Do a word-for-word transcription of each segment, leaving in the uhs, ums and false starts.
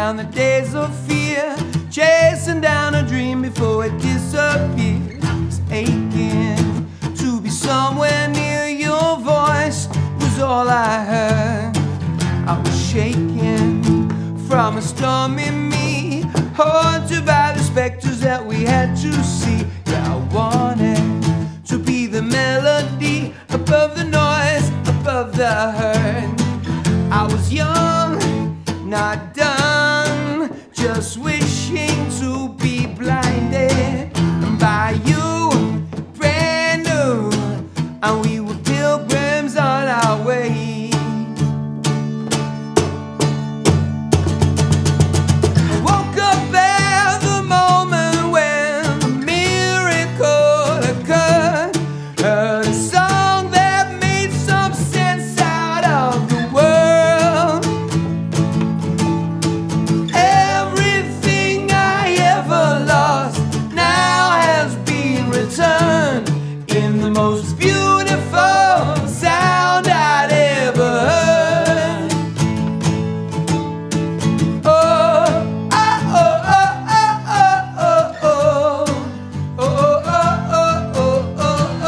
down the days of fear, chasing down a dream before it disappears. Aching to be somewhere near your voice was all I heard. I was shaking from a storm in me, haunted by the specters that we had to see. Yeah, I wanted to be the melody above the noise, above the hurt. I was young, not done, just wishing to be blinded by you, brand new, and we were pilgrims on our way. I woke up at the moment when a miracle occurred, heard a song that made some sense out of the world. Everything I ever lost now has been returned in the most beautiful sound I'd ever heard. Oh, oh, oh, oh, oh, oh, oh, oh, oh, oh, oh, oh, oh,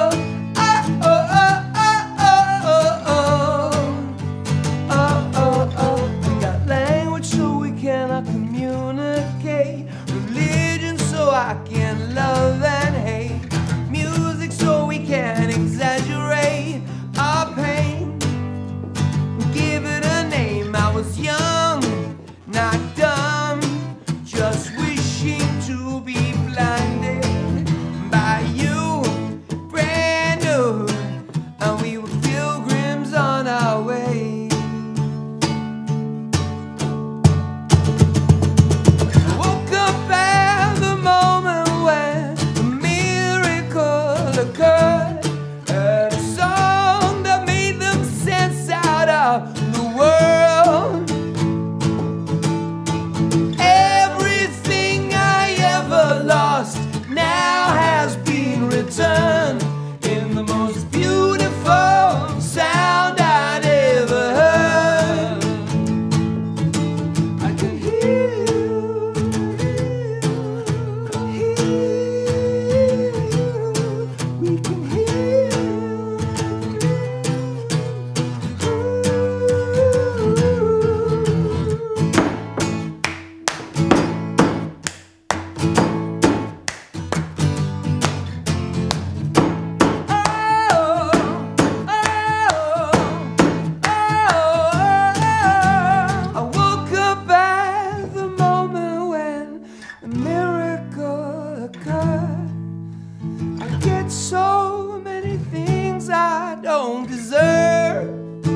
oh, oh, oh. We got language so we cannot communicate, religion so I can love and hate, music so we can exaggerate our pain, give it a name. I was young, not dumb, just wishing to be blinded by you, brand new, and we were pilgrims on our way. I woke up at the moment when a miracle occurred, heard a song that made them sense out of the world. Everything I ever lost now has been returned in the most beautiful sound I'd ever heard. I can hear you, hear you, we can hear you. I woke up at the moment when a miracle occurred. I get so many things I don't deserve.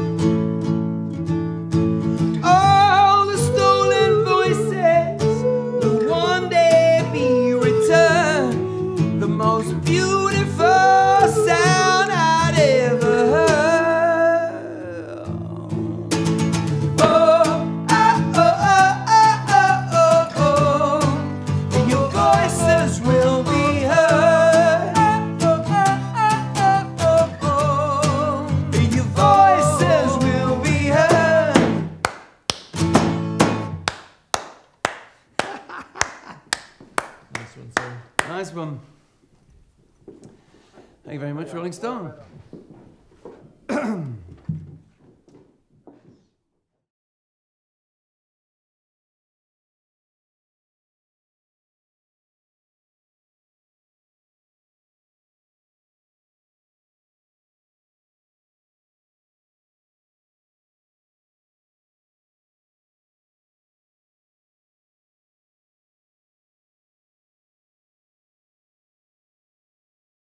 All the stolen voices will one day be returned, the most beautiful sound I'd ever heard. Oh, ah, oh, oh, oh, oh, oh, oh. And your voices will be heard. Oh, oh, oh, oh, oh, oh. And your voices will be heard. Nice one, sir. Nice one. Thank you very much, Rolling Stone.